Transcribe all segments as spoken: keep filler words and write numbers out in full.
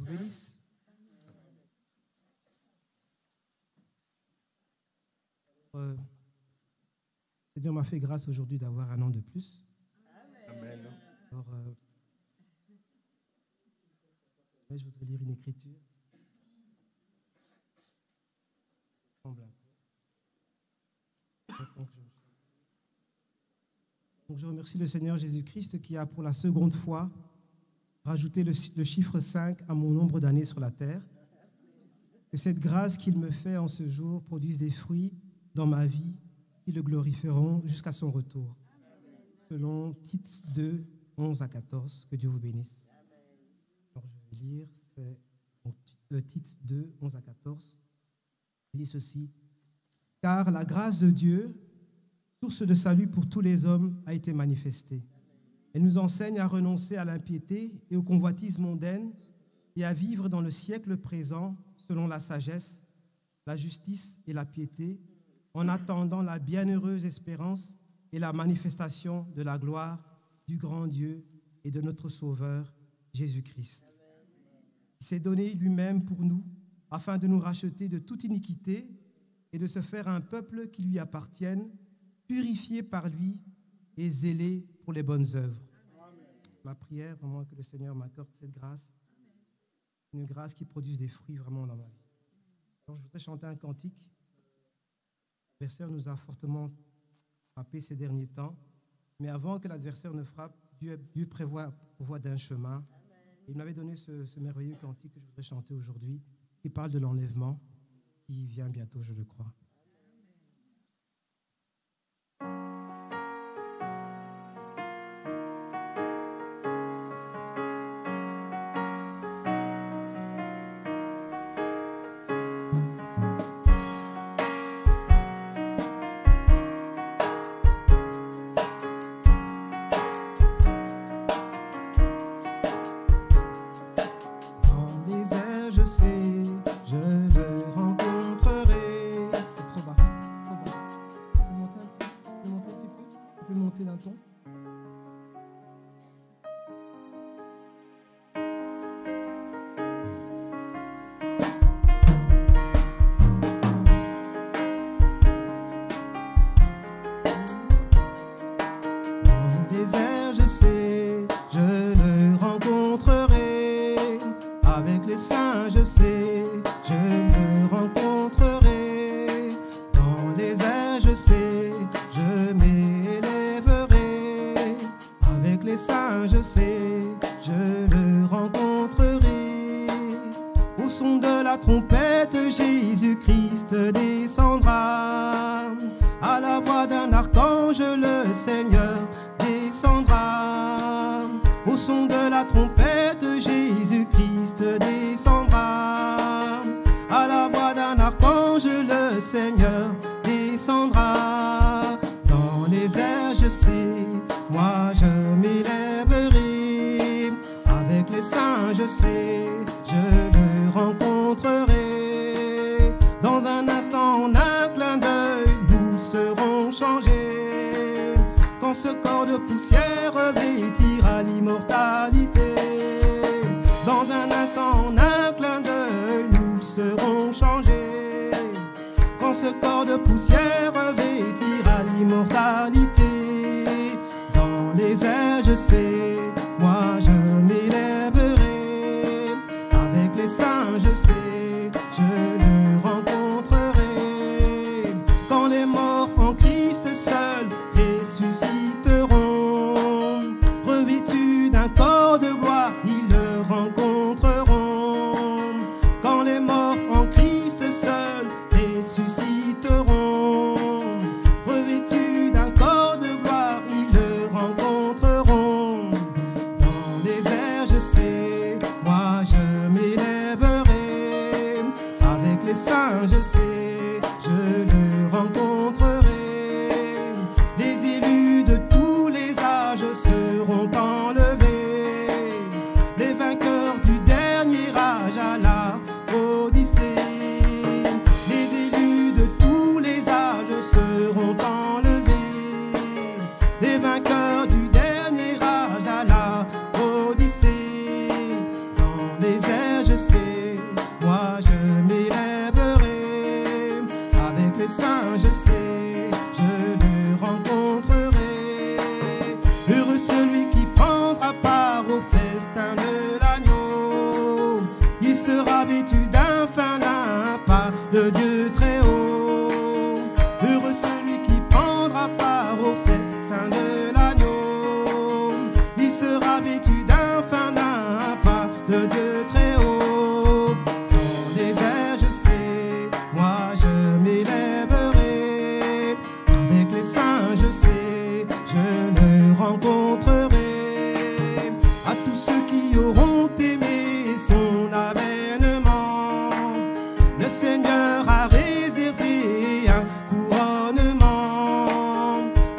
vous bénisse. Euh, Seigneur m'a fait grâce aujourd'hui d'avoir un an de plus. Amen. Alors, euh, ouais, je voudrais lire une écriture. Donc je remercie le Seigneur Jésus-Christ qui a pour la seconde fois rajouté le, le chiffre cinq à mon nombre d'années sur la terre. Que cette grâce qu'il me fait en ce jour produise des fruits dans ma vie qui le glorifieront jusqu'à son retour. Selon Tite deux, onze à quatorze, que Dieu vous bénisse. Alors je vais lire, c'est euh, Tite deux, onze à quatorze. Il dit ceci. Car la grâce de Dieu, source de salut pour tous les hommes, a été manifestée. Elle nous enseigne à renoncer à l'impiété et aux convoitises mondaines et à vivre dans le siècle présent selon la sagesse, la justice et la piété, en attendant la bienheureuse espérance et la manifestation de la gloire du grand Dieu et de notre Sauveur, Jésus-Christ. Il s'est donné lui-même pour nous, afin de nous racheter de toute iniquité et de se faire un peuple qui lui appartienne, purifié par lui et zélé pour les bonnes œuvres. Amen. Ma prière, vraiment, que le Seigneur m'accorde cette grâce, une grâce qui produise des fruits vraiment dans ma vie. Alors, je voudrais chanter un cantique. L'adversaire nous a fortement frappé ces derniers temps, mais avant que l'adversaire ne frappe, Dieu, Dieu prévoit, prévoit d'un chemin. Amen. Il m'avait donné ce, ce merveilleux cantique que je voudrais chanter aujourd'hui, qui parle de l'enlèvement, qui vient bientôt, je le crois.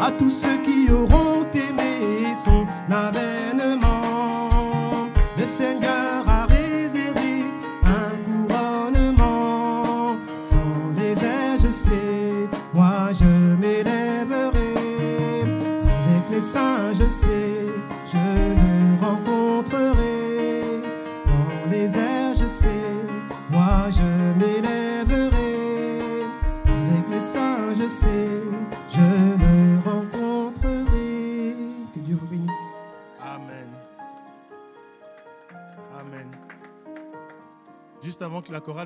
à tous ceux qui auront aimé son avènement. Le Seigneur a réservé un couronnement. Dans les airs, je sais, moi je m'élèverai. Avec les saints, je sais, je le rencontrerai. Dans les airs, je sais, moi je m'élèverai. Avec les saints, je sais, je le rencontrerai. Que Dieu vous bénisse. Amen. Amen. Juste avant que la chorale